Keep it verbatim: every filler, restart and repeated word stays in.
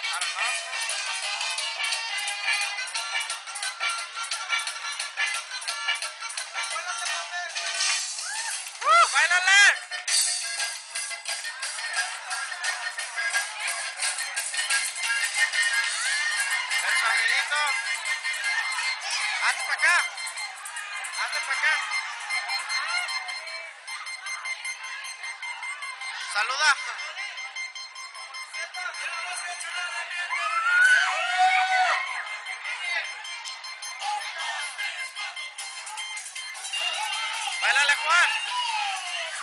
armijo. ¡Uh! ¡Báilale! El sonidito. Hazte para acá. Hazte para acá. Saluda.